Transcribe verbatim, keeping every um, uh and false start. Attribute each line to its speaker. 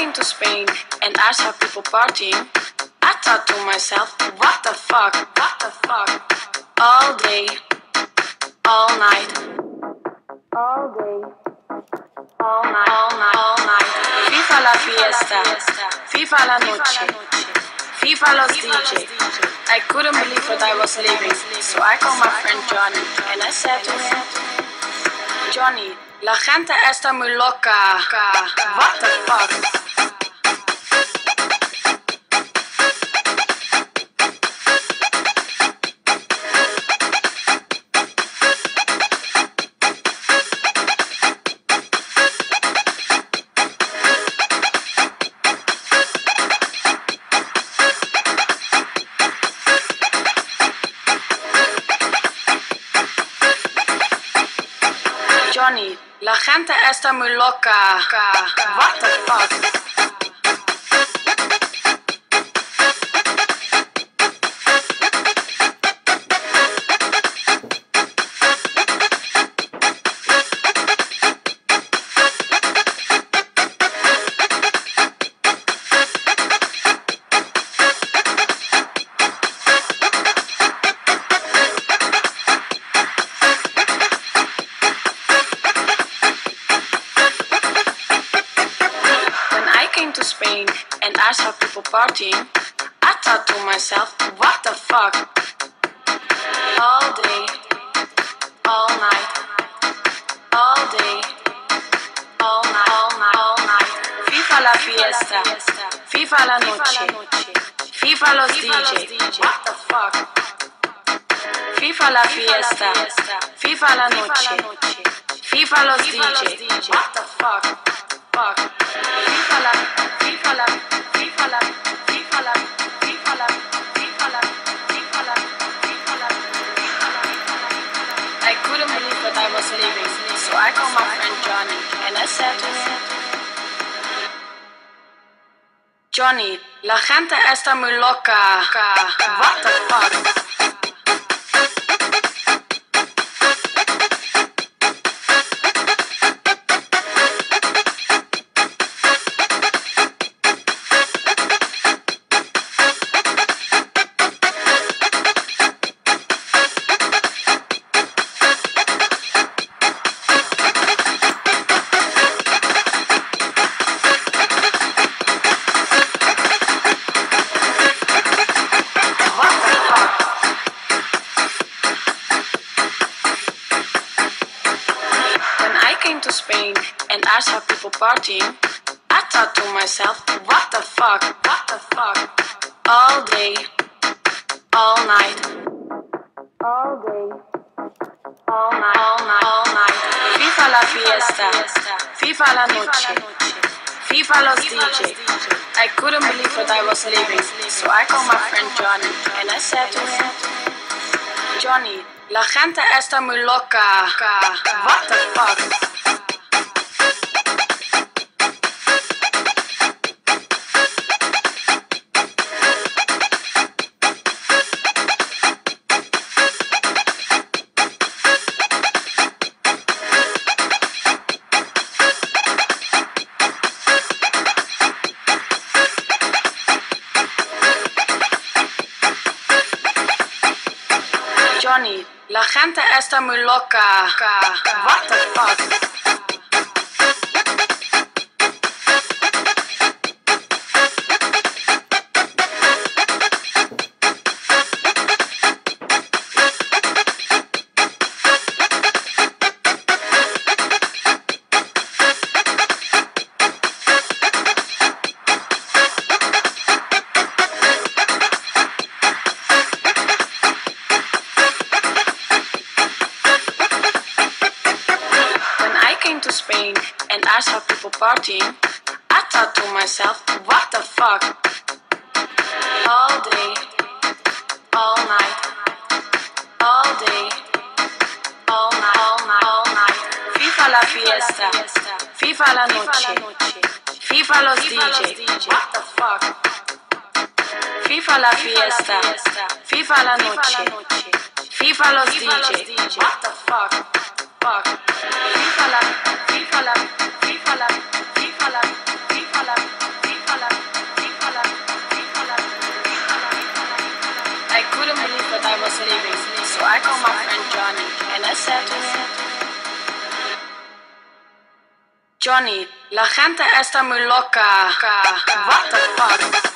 Speaker 1: came to Spain and I saw people partying, I thought to myself, what the fuck, what the fuck? All day, all night, all day, all night, all night, all night. FIFA la fiesta, FIFA la noche, FIFA los D J. I couldn't believe what I was living, so I called my friend Johnny and I said to him, Johnny, la gente está muy loca. What the fuck? Johnny, la gente está muy loca. What the fuck? To Spain and I saw people partying, I thought to myself, what the fuck? All day, all night, all day, all night, all night, all night. FIFA la fiesta, FIFA la noche, FIFA los D J. What the fuck? FIFA la fiesta, FIFA la noche, FIFA los D J. What the fuck? Fuck. FIFA la, FIFA la, FIFA la, FIFA la, FIFA la, FIFA la, FIFA la, FIFA la. I couldn't believe what I was living, so I called my friend Johnny and I said to him, Johnny, la gente está muy loca. What the fuck? To Spain and I saw people partying, I thought to myself, what the fuck, what the fuck? All day, all night, all day, all night, all night, all night. FIFA la fiesta, FIFA la noche, FIFA los D J. I couldn't believe what I was living, so I called my friend Johnny and I said to him, Johnny, la gente está muy loca. What the fuck? Johnny, la gente está muy loca. What the fuck? To Spain and I saw people partying, I thought to myself, what the fuck? All day, all night, all day, all night, all night, all night. FIFA la fiesta, FIFA la noche, FIFA los D J. What the fuck? FIFA la fiesta, FIFA la noche, FIFA los D J. What the fuck? Fuck. FIFA la, FIFA la, FIFA la, FIFA la, FIFA la. Johnny, la gente está muy loca. What the fuck?